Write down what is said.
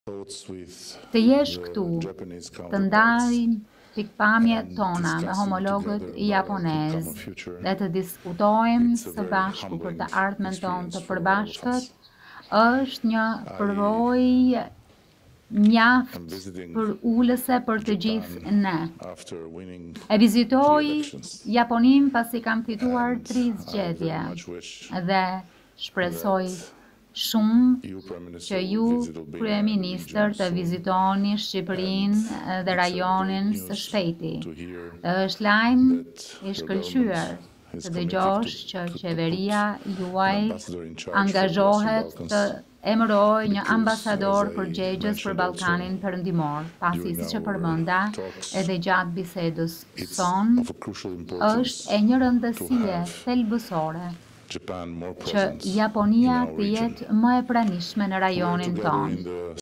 të jesh këtu, të ndajmë pikpamjet tona me homologët japonezë dhe të diskutojmë së bashku për të ardhmen tonë të përbashkët, është një përvojë mjaft për ulëse për të gjithë ne. E vizitoj Japonin pasi kam fituar 3 zgjedhje dhe shpresoj shumë që ju, kryeministër, të vizitoni Shqipërinë dhe rajonin së shpejti. Dhe është lajm i shkëlqyer të dëgjosh që qeveria juaj angazhohet të emëroj një ambasador përgjegjës për Ballkanin Perëndimor, pasi siç e përmenda edhe gjatë bisedës sonë, është e një rëndësie thelbësore që Japonia të jetë më e pranishme në rajonin tonë.